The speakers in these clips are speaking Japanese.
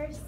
yours.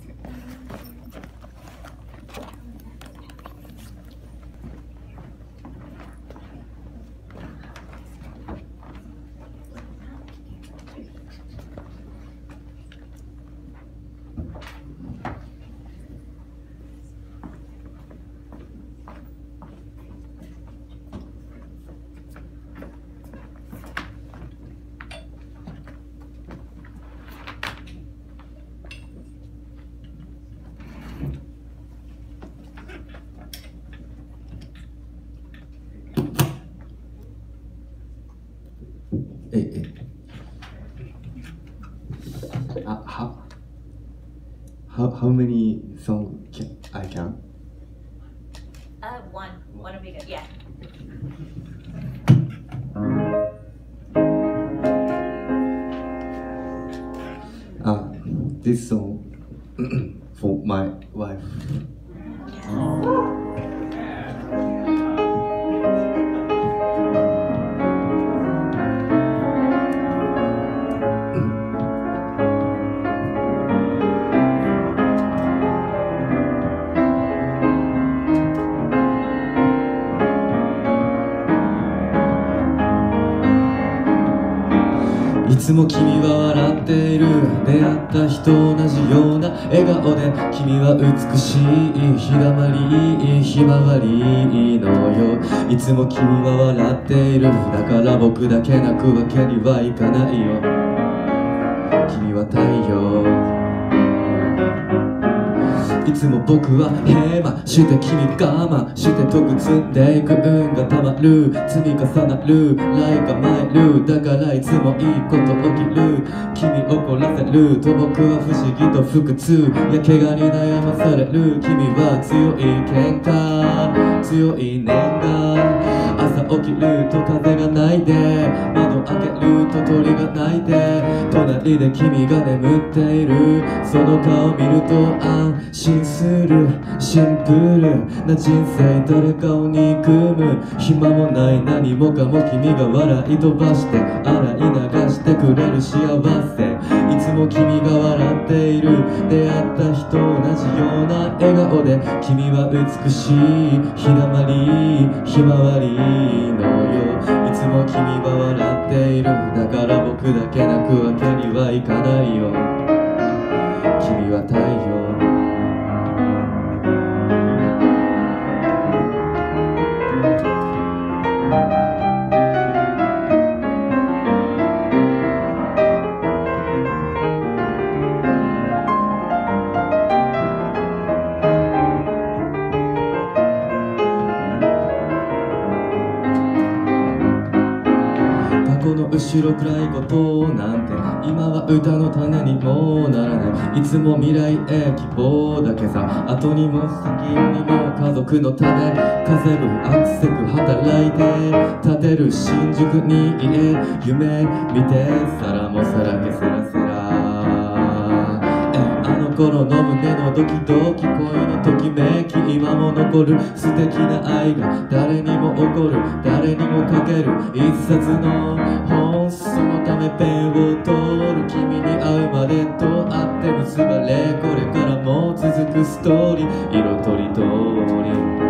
How many songs I can? One. One would be good. Yeah. This song for my wife.いつも君は笑っている。出会った日と同じような笑顔で君は美しい。日だまりひまわりのよう。いつも君は笑っている。だから僕だけ泣くわけにはいかないよ。君は太陽。いつも僕は平和して君我慢して解く積んでいく運がたまる積み重なる来が参るだからいつもいいこと起きる君怒らせると僕は不思議と腹痛や怪我に悩まされる君は強い喧嘩強い念が朝起きると風がないで窓開けると鳥が鳴いて隣で君が眠っているその顔見ると安心するシンプルな人生誰かを憎む暇もない何もかも君が笑い飛ばして洗い流してくれる幸せいつも君が笑っている出会った日と同じような笑顔で君は美しい日だまりひまわりのよいつも君は笑っているだから僕だけ泣くわけにはいかないよ君は太陽この後ろ暗いことなんて今は歌の種にもならないいつも未来へ希望だけさ後にも先にも家族のため稼ぐアクセク働いて建てる新宿に家夢見てさらもさらけせらせらあの頃の胸のドキドキ恋のときめき今も残る素敵な愛が誰にも起こる誰にも書ける一冊の本そのためペンを取る君に会うまでとあって結ばれこれからも続くストーリー色とりどり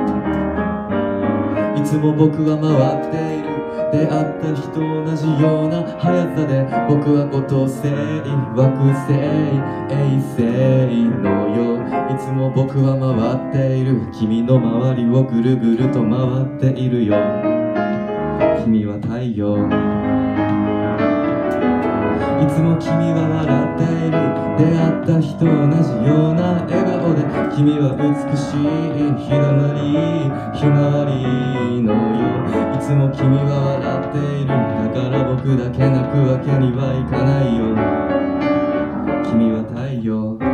いつも僕は回っている出会った日と同じような速さで僕は五等星惑星衛星のよいつも僕は回っている君の周りをぐるぐると回っているよ君は太陽いつも君は笑っている出会った日と同じような笑顔で君は美しい日だまりひまわりのよいつも君は笑っているだから僕だけ泣くわけにはいかないよ君は太陽